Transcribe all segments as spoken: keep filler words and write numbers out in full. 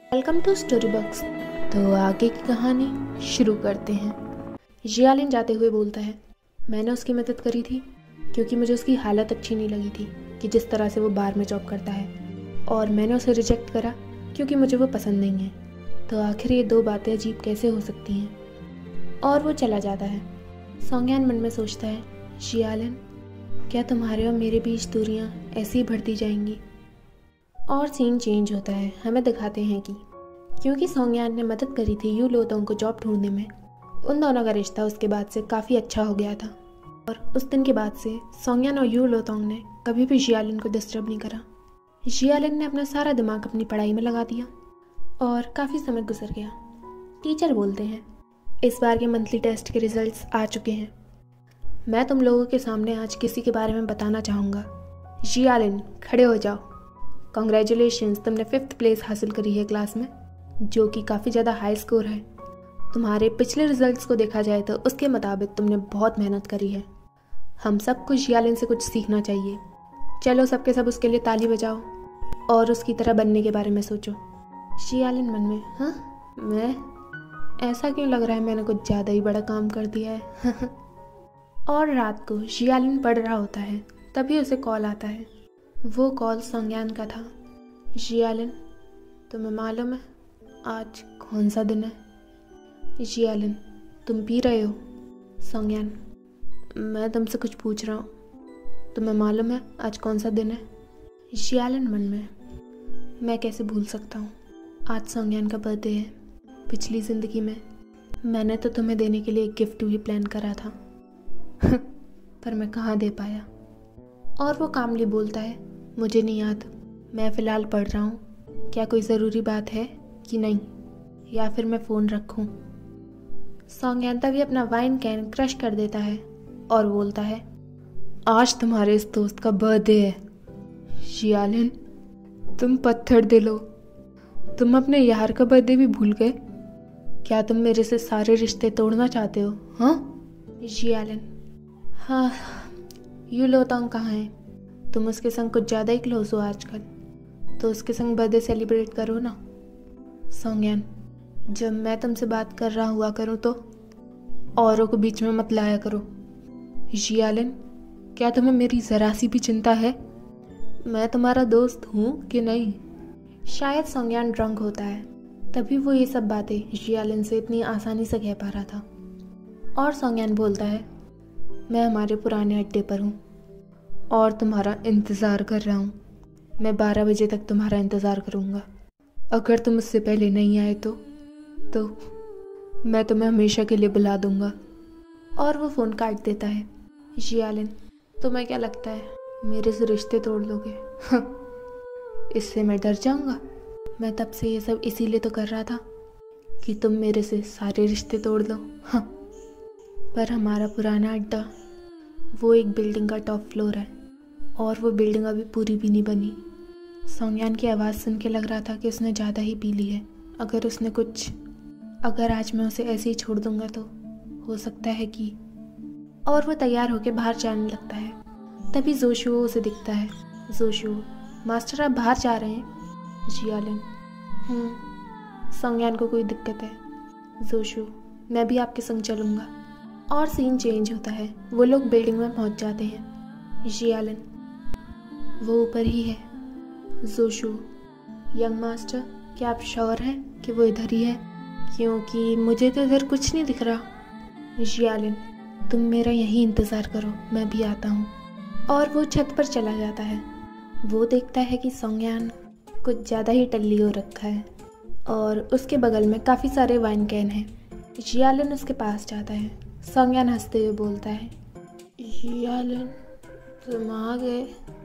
Welcome to story box. तो आगे की कहानी शुरू करते हैं। जियालिन जाते हुए बोलता है, मैंने उसकी मदद करी थी क्योंकि मुझे उसकी हालत अच्छी नहीं लगी थी कि जिस तरह से वो बार में जॉब करता है, और मैंने उसे रिजेक्ट करा क्योंकि मुझे वो पसंद नहीं है। तो आखिर ये दो बातें अजीब कैसे हो सकती हैं। और वो चला जाता है। सोंगयान मन में सोचता है, जियालिन, क्या तुम्हारे और मेरे बीच दूरियां ऐसी ही बढ़ती जाएंगी। और सीन चेंज होता है। हमें दिखाते हैं कि क्योंकि सोंगयान ने मदद करी थी यू लोतोंग को जॉब ढूंढने में, उन दोनों का रिश्ता उसके बाद से काफ़ी अच्छा हो गया था। और उस दिन के बाद से सोंगयान और यू लोतोंग ने कभी भी जियालिन को डिस्टर्ब नहीं करा। जियालिन ने अपना सारा दिमाग अपनी पढ़ाई में लगा दिया और काफ़ी समय गुजर गया। टीचर बोलते हैं, इस बार के मंथली टेस्ट के रिजल्ट्स आ चुके हैं। मैं तुम लोगों के सामने आज किसी के बारे में बताना चाहूँगा। जियालिन, खड़े हो जाओ। कॉन्ग्रेचुलेशंस, तुमने फिफ्थ प्लेस हासिल करी है क्लास में, जो कि काफ़ी ज़्यादा हाई स्कोर है। तुम्हारे पिछले रिजल्ट्स को देखा जाए तो उसके मुताबिक तुमने बहुत मेहनत करी है। हम सबको जियालिन से कुछ सीखना चाहिए। चलो सबके सब उसके लिए ताली बजाओ और उसकी तरह बनने के बारे में सोचो। जियालिन मन में, हाँ मैं, ऐसा क्यों लग रहा है मैंने कुछ ज़्यादा ही बड़ा काम कर दिया है। और रात को जियालिन पढ़ रहा होता है, तभी उसे कॉल आता है। वो कॉल सोंगयान का था। जियालिन, तुम्हें मालूम है आज कौन सा दिन है? जियालिन, तुम पी रहे हो? सोंगयान, मैं तुमसे कुछ पूछ रहा हूँ। तुम्हें मालूम है आज कौन सा दिन है? जियालिन मन में, मैं कैसे भूल सकता हूँ, आज सोंगयान का बर्थडे है। पिछली ज़िंदगी में मैंने तो तुम्हें देने के लिए एक गिफ्ट भी प्लान करा था पर मैं कहाँ दे पाया। और वो कामली बोलता है, मुझे नहीं याद, मैं फ़िलहाल पढ़ रहा हूँ। क्या कोई ज़रूरी बात है कि नहीं, या फिर मैं फ़ोन रखूँ? सोंगयान तभी अपना वाइन कैन क्रश कर देता है और बोलता है, आज तुम्हारे इस दोस्त का बर्थडे है। जियालिन, तुम पत्थर दिल हो। तुम अपने यार का बर्थडे भी भूल गए। क्या तुम मेरे से सारे रिश्ते तोड़ना चाहते हो? हाँ जियालिन, हाँ, यू लोतोंग कहाँ है? तुम उसके संग कुछ ज़्यादा ही क्लोज हो आजकल, तो उसके संग बर्थडे सेलिब्रेट करो ना। सोंगयान, जब मैं तुमसे बात कर रहा हुआ करूँ तो औरों को बीच में मत लाया करो। जियालिन, क्या तुम्हें मेरी ज़रा सी भी चिंता है? मैं तुम्हारा दोस्त हूँ कि नहीं? शायद सोंगयान ड्रंक होता है, तभी वो ये सब बातें जियालिन से इतनी आसानी से कह पा रहा था। और सोंगयान बोलता है, मैं हमारे पुराने अड्डे पर हूँ और तुम्हारा इंतज़ार कर रहा हूँ। मैं बारह बजे तक तुम्हारा इंतज़ार करूँगा। अगर तुम उससे पहले नहीं आए तो तो मैं तुम्हें हमेशा के लिए बुला दूँगा। और वो फ़ोन काट देता है। जियालिन, तुम्हें क्या लगता है मेरे से रिश्ते तोड़ लोगे? इससे मैं डर जाऊँगा? मैं तब से ये सब इसीलिए तो कर रहा था कि तुम मेरे से सारे रिश्ते तोड़ लो। हाँ, पर हमारा पुराना अड्डा, वो एक बिल्डिंग का टॉप फ्लोर है और वो बिल्डिंग अभी पूरी भी नहीं बनी। सोंगयान की आवाज़ सुन के लग रहा था कि उसने ज़्यादा ही पी ली है। अगर उसने कुछ अगर आज मैं उसे ऐसे ही छोड़ दूंगा तो हो सकता है कि और वो तैयार होकर बाहर जाने लगता है। तभी जोशुओ उसे दिखता है। जोशुओ, मास्टर आप बाहर जा रहे हैं? जियालिन, हम्म। सोंगयान को कोई दिक्कत है? जोशुओ, मैं भी आपके संग चलूँगा। और सीन चेंज होता है। वो लोग बिल्डिंग में पहुंच जाते हैं। जियालिन, वो ऊपर ही है। जोशुओ, यंग मास्टर, क्या आप श्योर हैं कि वो इधर ही है? क्योंकि मुझे तो इधर कुछ नहीं दिख रहा। जियालिन, तुम मेरा यहीं इंतज़ार करो, मैं भी आता हूँ। और वो छत पर चला जाता है। वो देखता है कि सोंगयान कुछ ज़्यादा ही टल्ली हो रखा है और उसके बगल में काफ़ी सारे वाइन कैन हैं। जियालिन उसके पास जाता है। सोंगयान हंसते हुए बोलता है, जियालिन, तुम आ गए।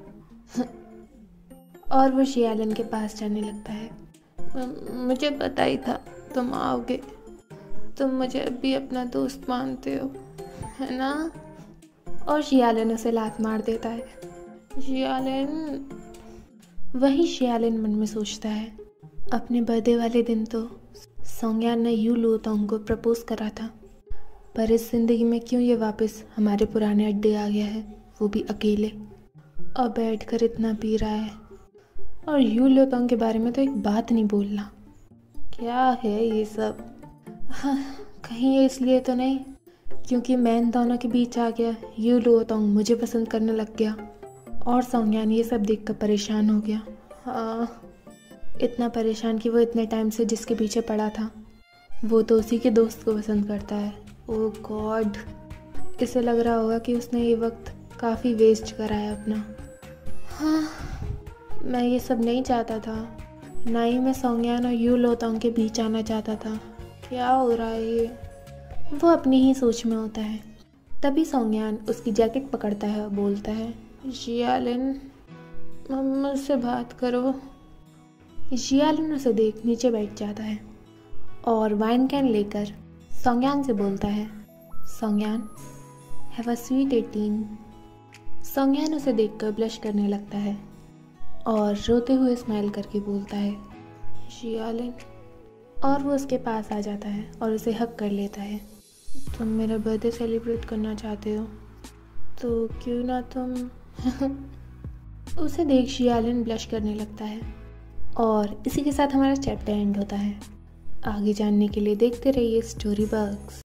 और वो जियालिन के पास जाने लगता है। मुझे पता ही था तुम आओगे। तुम मुझे अभी अपना दोस्त मानते हो, है ना? और जियालिन उसे लात मार देता है। जियालिन, वही जियालिन मन में सोचता है, अपने बर्थडे वाले दिन तो सोंगयान ने यू लोतोंग को प्रपोज करा था, पर इस जिंदगी में क्यों ये वापस हमारे पुराने अड्डे आ गया है, वो भी अकेले, और बैठकर इतना पी रहा है। और यू लोतोंग के बारे में तो एक बात नहीं बोलना। क्या है ये सब? हाँ, कहीं ये इसलिए तो नहीं क्योंकि मैं इन दोनों के बीच आ गया, यू लो तोंग मुझे पसंद करने लग गया और सोंगयान ये सब देखकर परेशान हो गया। हाँ, इतना परेशान कि वो इतने टाइम से जिसके पीछे पड़ा था वो तो उसी के दोस्त को पसंद करता है। ओह गॉड, इसे लग रहा होगा कि उसने ये वक्त काफ़ी वेस्ट कराया अपना। हाँ, मैं ये सब नहीं चाहता था, ना ही मैं सोंगयान और यू लो तोंग के बीच आना चाहता था। क्या हो रहा है ये? वो अपनी ही सोच में होता है। तभी सोंगयान उसकी जैकेट पकड़ता है और बोलता है, जियालिन मम्मा से बात करो। जियालिन उसे देख नीचे बैठ जाता है और वाइन कैन लेकर सोंगयान से बोलता है, Songyan have a sweet eighteen. Songyan उसे देखकर ब्लश करने लगता है और रोते हुए स्माइल करके बोलता है, जियालिन। और वो उसके पास आ जाता है और उसे हक कर लेता है। तुम मेरा बर्थडे सेलिब्रेट करना चाहते हो तो क्यों ना तुम उसे देख जियालिन ब्लश करने लगता है और इसी के साथ हमारा चैप्टर एंड होता है। आगे जानने के लिए देखते रहिए स्टोरी बग्स।